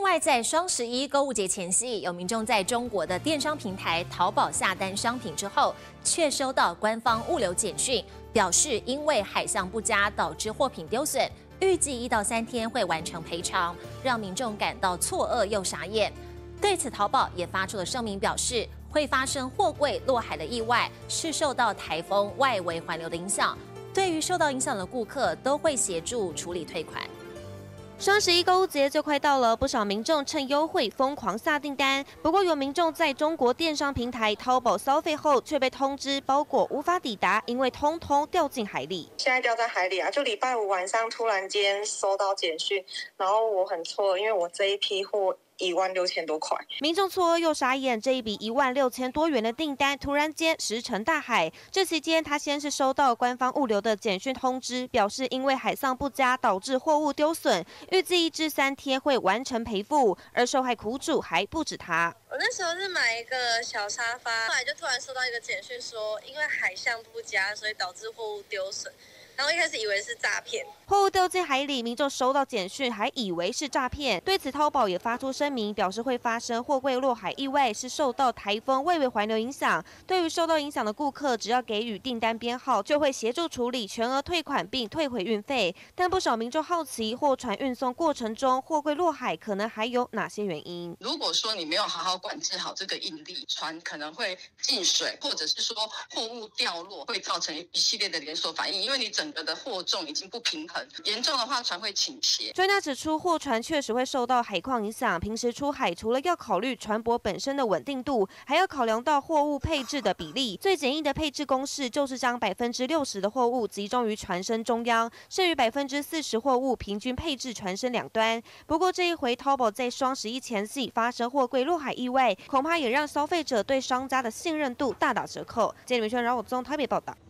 外，在双11购物节前夕，有民众在中国的电商平台淘宝下单商品之后，却收到官方物流简讯，表示因为海象不佳导致货品丢损，预计1到3天会完成赔偿，让民众感到错愕又傻眼。对此，淘宝也发出了声明，表示会发生货柜落海的意外，是受到台风外围环流的影响。对于受到影响的顾客，都会协助处理退款。 双11购物节就快到了，不少民众趁优惠疯狂下订单。不过有民众在中国电商平台淘宝消费后，却被通知包裹无法抵达，因为通通掉进海里。 现在掉在海里啊！就礼拜5晚上突然间收到简讯，然后我很错，因为我这一批货16000多块。 民众错愕又傻眼，这一笔16000多元的订单突然间石沉大海。这期间，他先是收到官方物流的简讯通知，表示因为海象不佳导致货物丢损，预计1至3天会完成赔付。而受害苦主还不止他。 我那时候是买一个小沙发，后来就突然收到一个简讯说，因为海象不佳，所以导致货物丢损。然后一开始以为是诈骗， 货物掉进海里，民众收到简讯还以为是诈骗。对此，淘宝也发出声明，表示会发生货柜落海意外是受到台风外围环流影响。对于受到影响的顾客，只要给予订单编号，就会协助处理，全额退款并退回运费。但不少民众好奇，货船运送过程中货柜落海可能还有哪些原因？ 如果说你没有好好管制好这个应力，船可能会进水，或者是说货物掉落，会造成一系列的连锁反应，因为你整个的货重已经不平衡，严重的话船会倾斜。 专家指出，货船确实会受到海况影响，平时出海除了要考虑船舶本身的稳定度，还要考量到货物配置的比例。最简易的配置公式就是将60%的货物集中于船身中央，剩余40%货物平均配置船身两端。不过这一回淘宝在双11前夕发生货柜落海意外，恐怕也让消费者对商家的信任度大打折扣。记者李明轩、饶我宗台北报道。